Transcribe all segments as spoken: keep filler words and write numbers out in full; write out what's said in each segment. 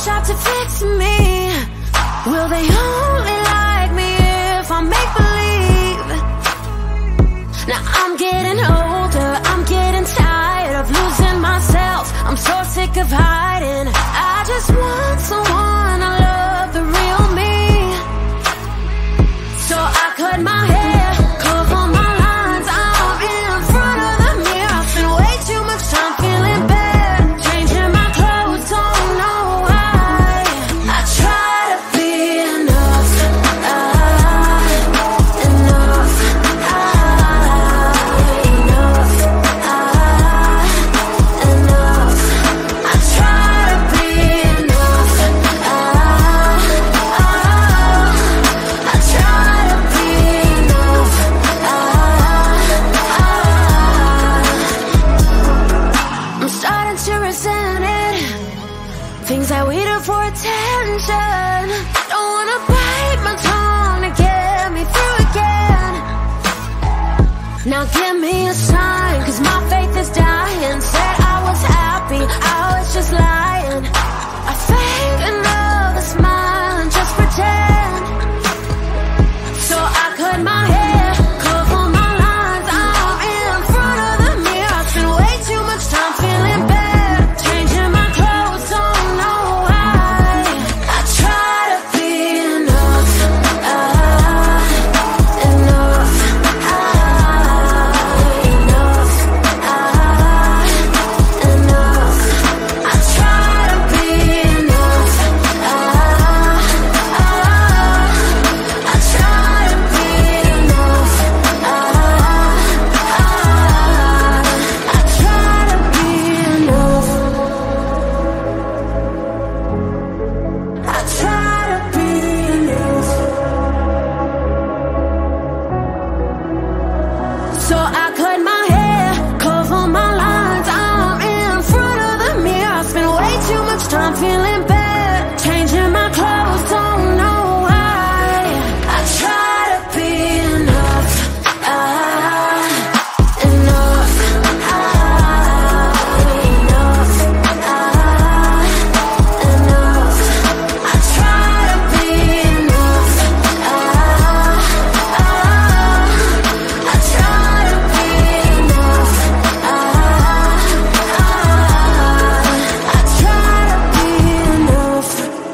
Photoshop to fix me? Will they only like me if I make believe? Now I'm getting older, I'm getting tired of losing myself. I'm so sick of hiding. I just want someone to love the real me. So I cut my hair, curve on my lines. I'm in front of the mirror. I spend way too much time feeling bad, changing my clothes, don't know why. I try to be enough, ah, enough, ah, enough, ah, enough. I try to be enough, ah, ah, I try to be enough, ah, ah. I'm starting to resent it, things that we do for attention. Don't wanna bite my tongue to get me through again. Now give me a sign, cause my faith is dying. Said I was happy, I was just lying. I fake another smile and just pretend. So I cut my hair, curve on my lines. I'm in front of the mirror. I spend way too much time feeling bad, changing my clothes, don't know why. I try to be enough, ah, enough, ah, enough, ah, enough. I try to be enough, ah, ah, I try to be enough, ah, ah, I try to be enough. I try to be enough. So I cut my hair, curve on my lines. I'm in front of the mirror. I spend way too much time feeling bad, changing my clothes, don't know why. I try to be enough, ah, enough, ah, enough, ah, enough. I try to be enough, ah, ah, I try to be enough, ah, ah, I try to be enough.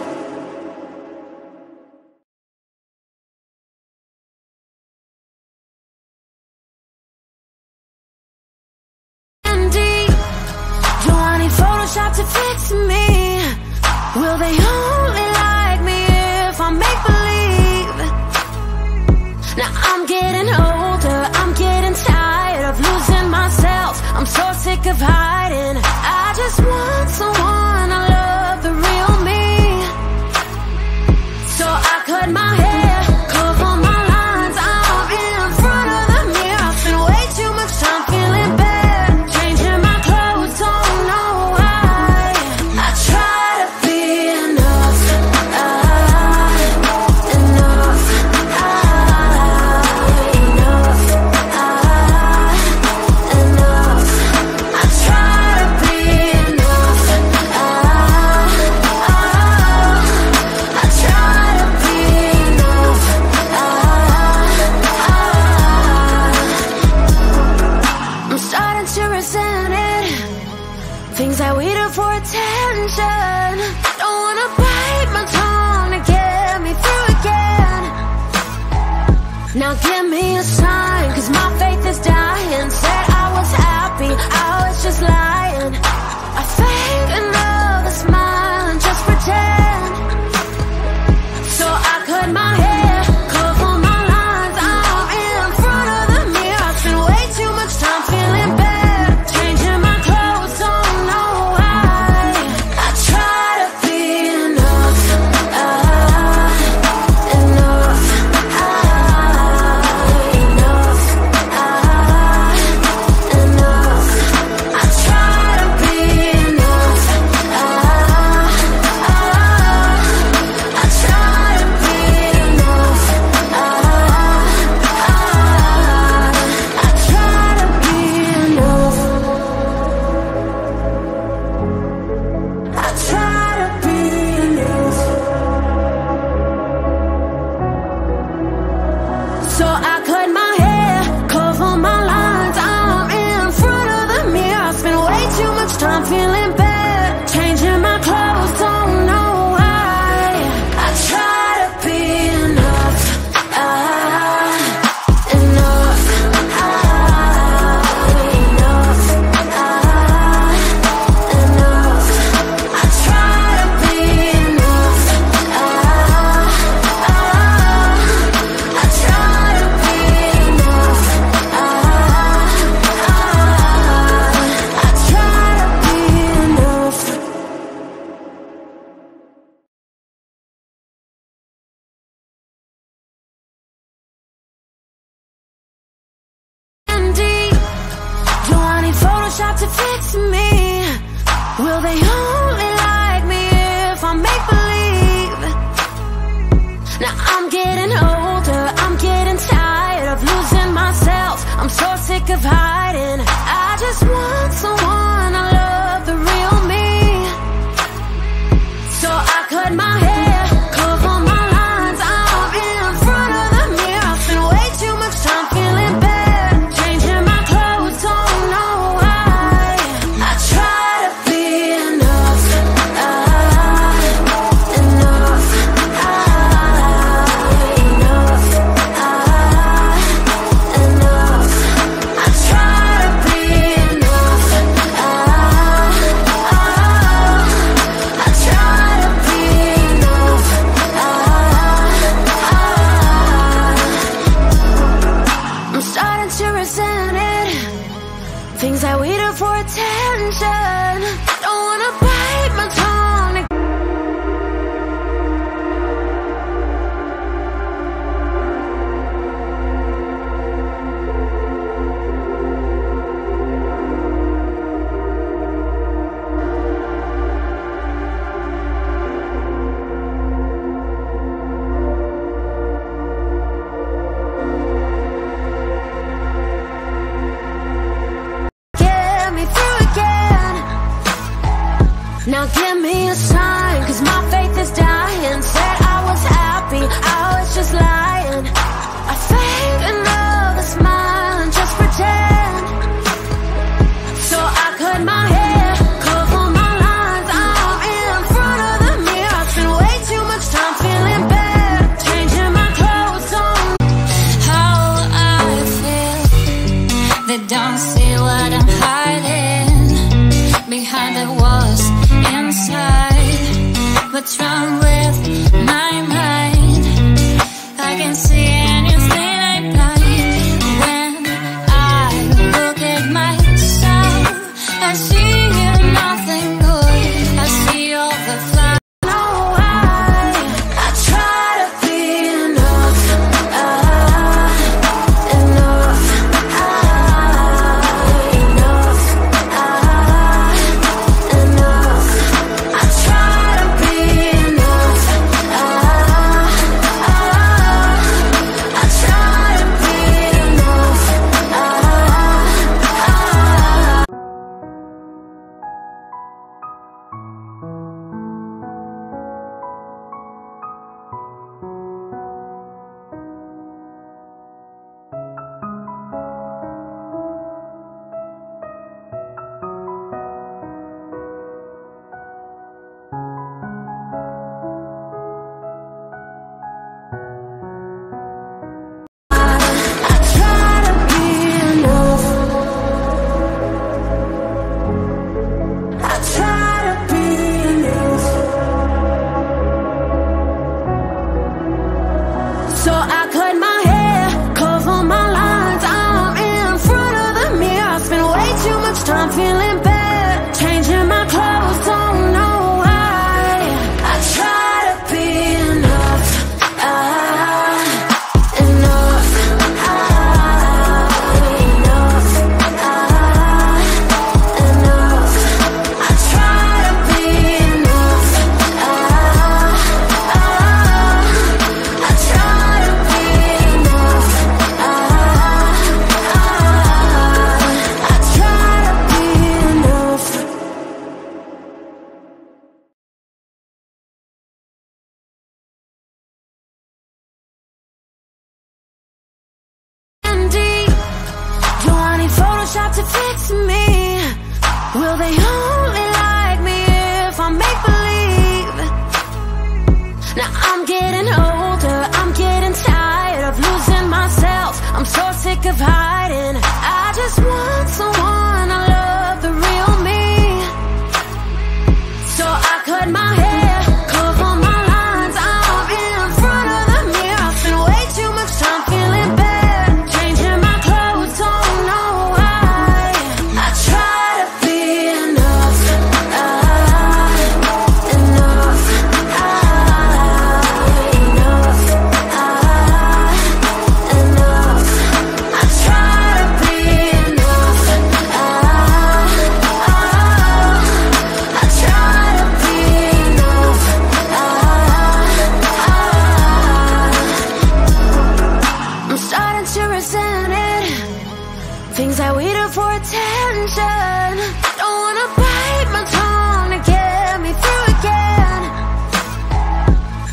Deep, do I need Photoshop to fix me? Will they only like me if I make believe? Now I'm getting older, I'm getting tired of losing myself. I'm so sick of hiding. I just want someone to love the real me. So I cut my hair, curve on my lines. I'm in front of the mirror. I spend way too much time feeling bad, changing my clothes, don't know why. I try to be enough, ah, enough, ah, enough, ah, enough. I try to be enough, ah, ah, I try to be enough, ah, ah. I'm starting to resent it, things that we do for attention. Don't wanna bite my tongue to get me through again. Now give me a sign, cause my faith is dying. Said I was happy, I was just lying. I fake another smile and just pretend. So I cut my hair, curve on my lines. I'm in front of the mirror. I spend way too much time feeling bad, changing my clothes, don't know why. I try to be enough, ah, enough, ah, enough, ah, enough. I try to be feeling bad. Changing my clothes, don't know why. I try to be enough, ah, enough, ah, enough, ah, enough. I try to be enough, ah, ah, I try to be enough, ah, ah, I try to be enough. Indeed, do I need Photoshop to fix me? Will they only like me if I make believe? Now I'm getting older, I'm getting tired of losing myself. I'm so sick of hiding. I just want someone to love the real me. So I cut my hair, cover my lines. I'm in front of the mirror. I spend way too much time feeling bad. Changing my clothes, don't know why. I try to be enough, ah, enough, ah, enough, ah, enough. I try to be enough, ah, ah, I try to be enough, ah, ah. I'm starting to resent it. Things that we do for attention. Don't wanna bite my tongue. Get me through again. Now give me a sign, cause my faith is dying. Said I was happy, I was just lying. I fake another smile and just pretend. So I cut my hair, cover my lines. I'm in front of the mirror. I spend way too much time feeling bad. Changing my clothes, don't How I feel, they don't see what I'm hiding behind the walls inside. What's wrong with my mind? I can see anything I like. When I look at myself, I see nothing good. I see all the flaws. know why. I try to be enough, ah, enough, ah, enough, ah, enough. I try to be enough, ah, ah, I try to be enough, ah, ah. I try to be enough. I try to be enough. So I cut my hair, cover my lines. I'm in front of the mirror. I spend way too much time feeling bad. Changing my clothes, don't know why. I try to be enough, ah, enough, ah, enough, ah, enough. I try to be enough, ah, ah, I try to be enough, ah, ah, I try to be enough. Indeed, do I need Photoshop to fix me? Will they only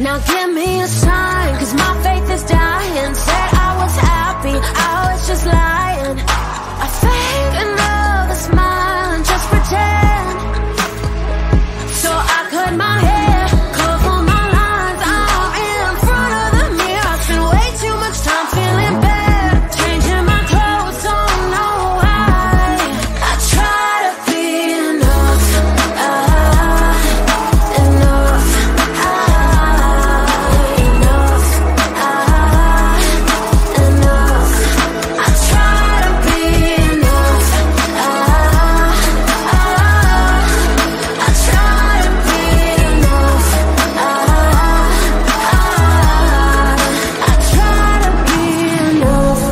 Now give me a sign, cause my faith is dying. Said I was happy, I was just lying. I fake another smile and just pretend. So I cut my hair, cover my lines. I'm in front of the mirror. I spend way too much time feeling bad, changing my clothes, don't know why. I try to be enough, uh, enough, uh, enough, uh, enough. I try to be enough, uh, uh, I try to be enough, uh, uh, I try to be enough.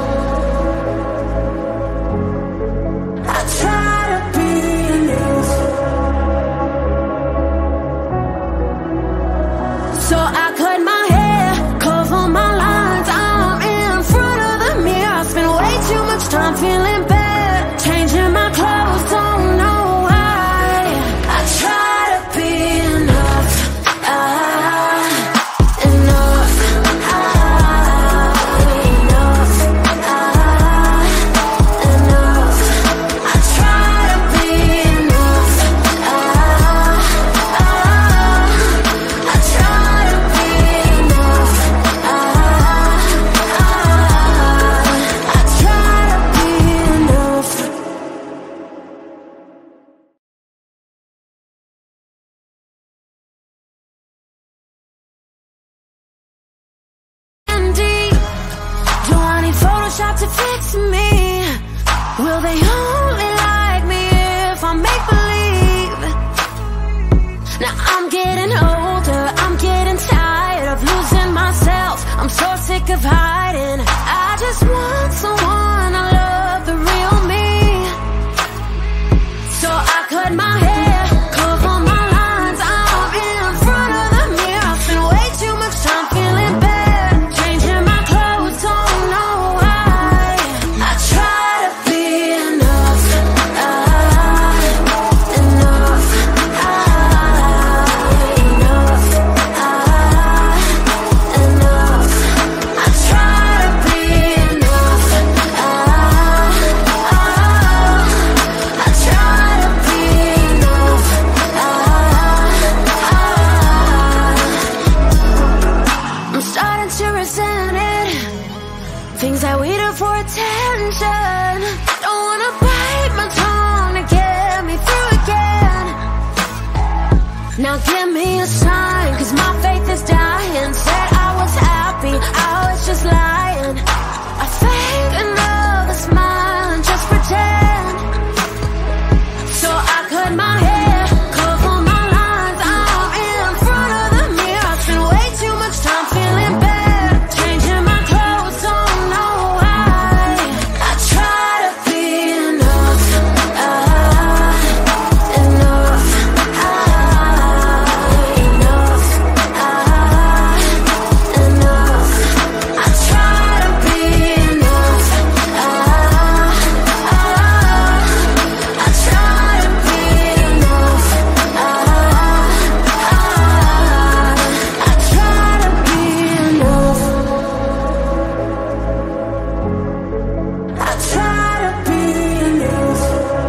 I try to be enough. So I cut my hair, cover my lines. I'm in front of the mirror. I spend way too much time feeling bad, changing my clothes, don't know why. I try to be enough, uh, enough, uh, enough, uh, enough. I try to be enough, uh, uh, I try to be enough, uh, uh, I try to be enough. Indeed, do I need Photoshop to fix me? Will they only like me if I make believe? Now I'm getting older, I'm getting tired of losing myself. I'm so sick of hiding. I just want someone to love the real me. So I cut my hair, cover my lines. I'm in front of the mirror. I spend way too much time feeling bad, changing my clothes, don't know why. I try to be enough, uh, enough, uh, enough, uh, enough. I try to be enough, uh, uh, I try to be enough, uh, uh, I'm starting to resent it, things that we do for attention. Don't wanna bite my tongue to get me through again. Now give me a sign, cause my faith is dying. Said I was happy, I was just lying. I fake another smile and just pretend. So I cut my hair, cover my lines. I'm in front of the mirror. I spend way too much time feeling bad, changing my clothes, don't know why. I try to be enough, uh, enough, uh, enough, uh, enough. I try to be enough, uh, uh, I try to be enough, uh, uh, I try to be enough. I try to be enough.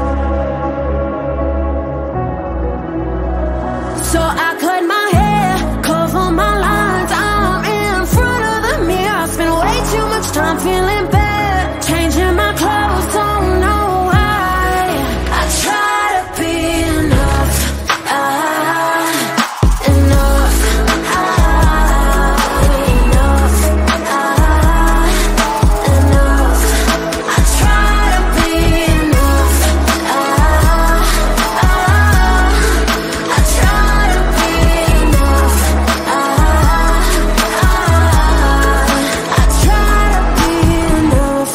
So I cut my hair, cover my lines. I'm in front of the mirror. I spend way too much time feeling bad, changing my clothes, don't know why. I try to be enough, uh, enough, uh, enough, uh, enough. I try to be enough, uh, uh, I try to be enough, uh, uh, I try to be enough.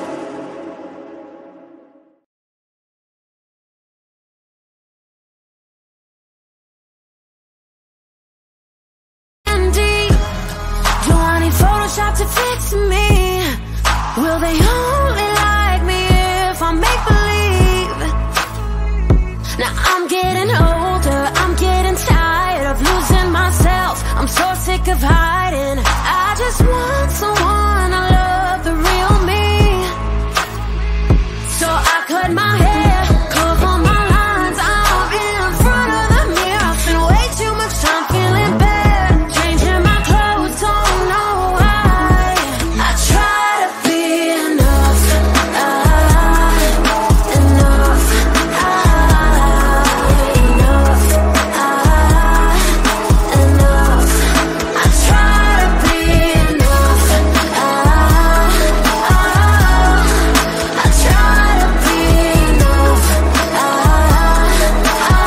Indeed, do I need Photoshop to fix me? Will they only like me if I make believe? Now I'm getting older, I'm getting tired of losing myself. I'm so sick of hiding. I just want someone to love the real me. So I cut my hair, curve on my lines. I'm in front of the mirror. I spend way too much time feeling bad, changing my clothes, don't know why. I try to be enough, ah, enough, ah, enough, ah, enough. I try to be enough, ah, ah, I try to be enough, ah,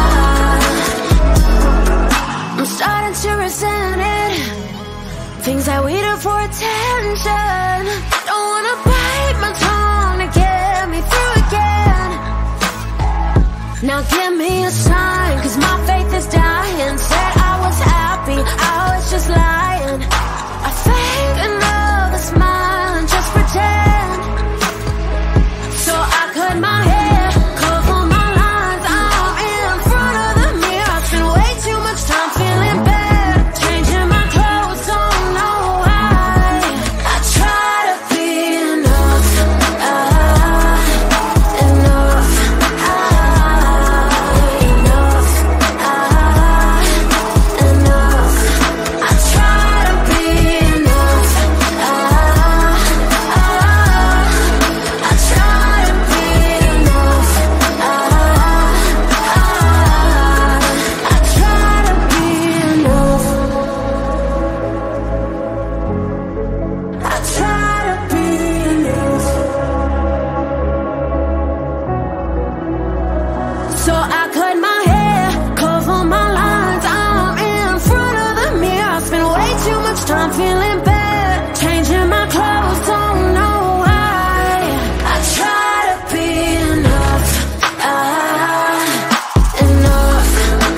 ah. I'm starting to resent it, things that we do for attention. Don't wanna bite my tongue to get me through again. Now give me a sign, cause my faith is dying. Said I was happy, I was just lying. I fake another smile and just pretend. So I cut my hair, curve on my lines. I'm in front of the mirror. I spend way too much time feeling bad, changing my clothes, don't know why. I try to be enough, ah, enough, ah, enough, ah, enough. I try to be enough, ah, ah, I try to be enough, ah, ah, I try to be enough. I try to be enough. So I cut my hair, curve on my lines. I'm in front of the mirror. I spend way too much time feeling bad, changing my clothes, don't know why. I try to be enough, ah, enough,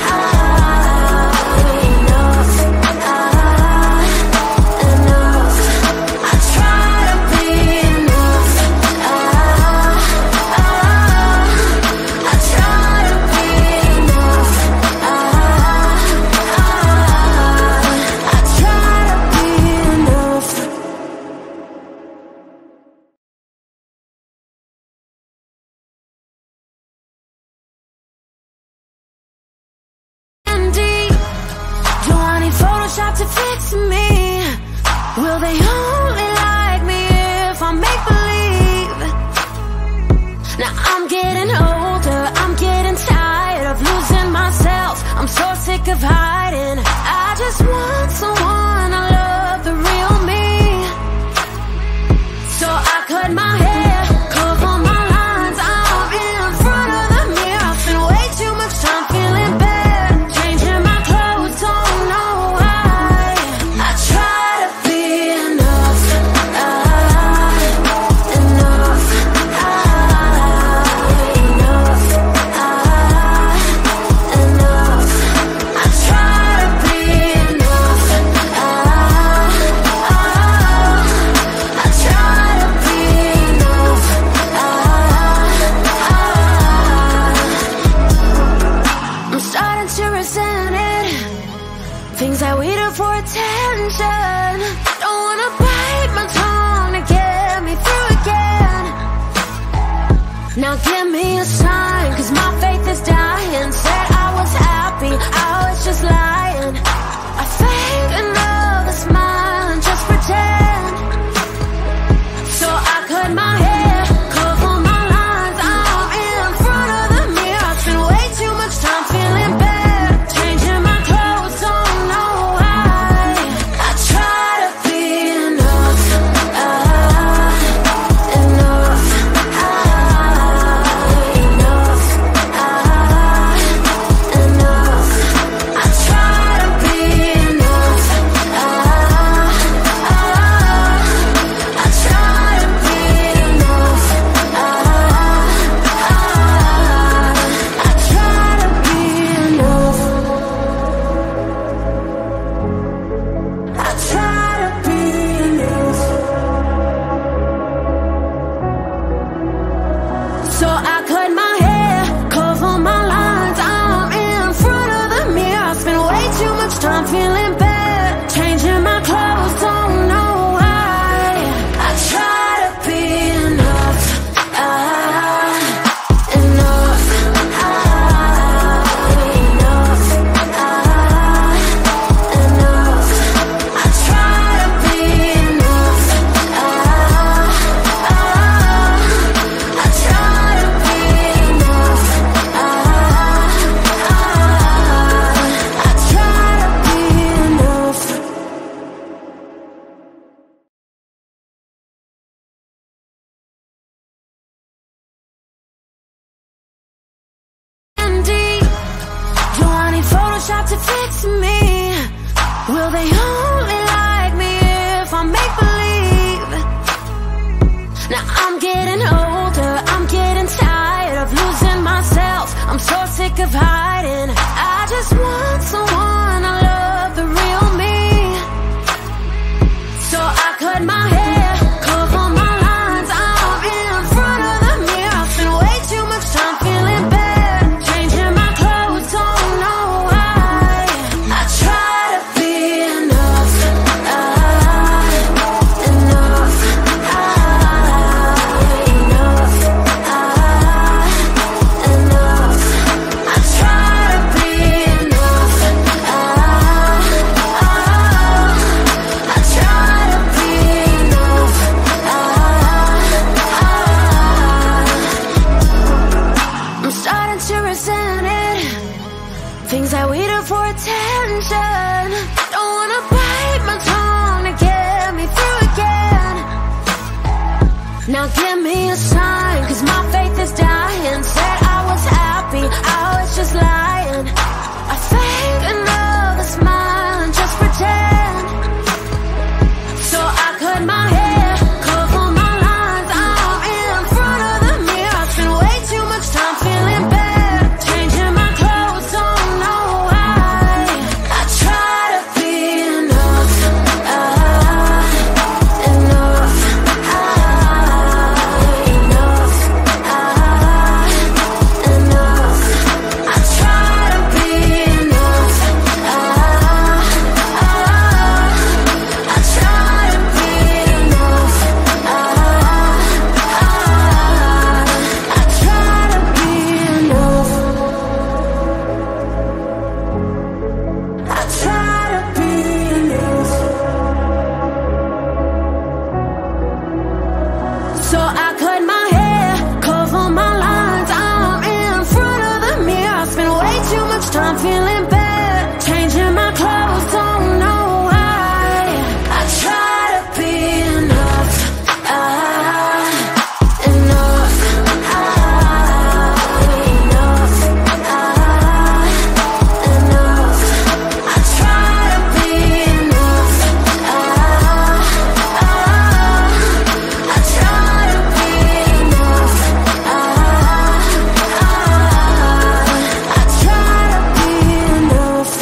ah, enough, ah, enough. I try to be enough, ah, ah, I try to be enough, ah, ah, I try to be enough. Indeed, do I need Photoshop to fix me? Will they only like me if I make believe? Now I'm getting older, I'm getting tired of losing myself. I'm so sick of hiding. I just want someone to love the real me. So I cut my hair, curve on my lines. I'm in front of the mirror. I spend way too much time feeling bad, changing my clothes, don't know why. I try to be enough, ah, enough, ah, enough, ah, enough. I try to be enough, ah, ah, I try to be enough, ah, ah. I'm starting to resent it, things that we do for attention. Don't wanna bite my tongue to get me through again. Now give me a sign, cause my faith is dying. Said I was happy, I was just lying. I fake another smile and just pretend. So I cut my hair, curve on my lines. I'm in front of the mirror. I spend way too much time feeling bad, changing my clothes, don't know why. I try to be enough, ah, enough, ah, enough, ah, need Photoshop to fix me. Will they only like me if I make believe? Now I'm getting older, I'm getting tired of losing myself. I'm so sick of hiding. I just want someone to love the real me. So I cut my hair, cover my lines. I'm in front of the mirror. I spend way too much time feeling bad, changing my clothes, don't know why. I try to be enough, ah, enough, ah, enough, ah, enough. I try to be enough, ah, ah, I try to be enough, ah, ah. I'm starting to resent it, things that we do for attention. Don't wanna bite my tongue to get me through again. Now give me a sign, cause my faith is dying. Said I was happy, I was just lying. I fake another smile and just pretend. So I cut my hair, cover my lines. I'm in front of the mirror. I spend way too much time feeling bad, changing my clothes, don't know why. I try to be enough, ah, enough, ah, enough, ah, enough. I try to be enough, ah, ah, I try to be enough, ah, ah, I try to be enough. I try to be enough. So I cut my hair, cover my lines. I'm in front of the mirror. I spend way too much time feeling bad, changing my clothes, don't know why. I try to be enough, ah, enough, ah, enough, ah, enough. I try to be enough, ah, ah, I try to be enough, ah, ah, I try to be enough.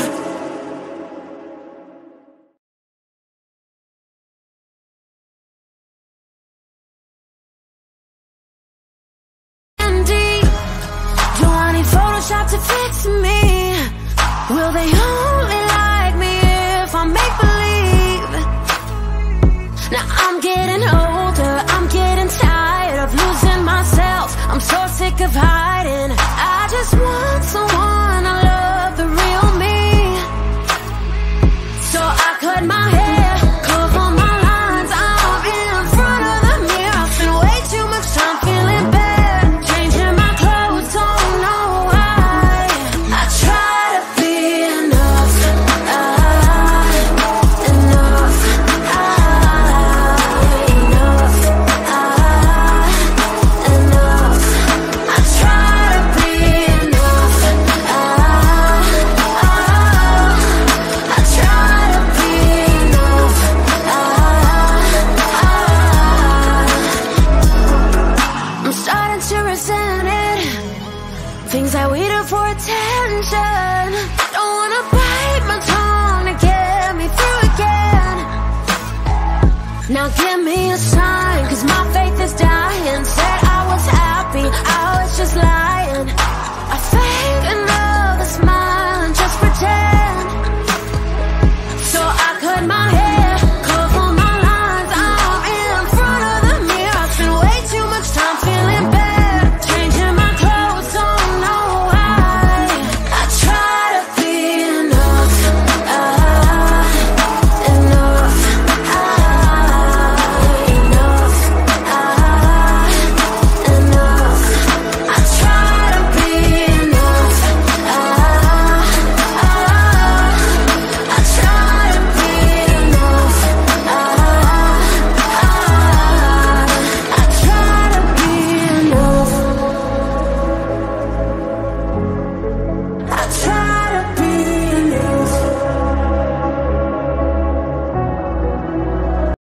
And deep, do I need Photoshop to fix me? Will they only like me if I make believe? Now I'm getting older, I'm getting tired of losing myself. I'm so sick of hiding. I just want someone to love the real me. So I cut my hair, cover my lines. I'm in front of the mirror. I spend way too much time feeling bad, changing my clothes, don't know why. I try to be enough, ah, enough, ah, enough, ah, enough. I try to be enough, ah, ah, I try to be enough, ah, ah. I'm starting to resent it, things that we do for attention. Don't wanna bite my tongue to get me through again. Now give me a sign.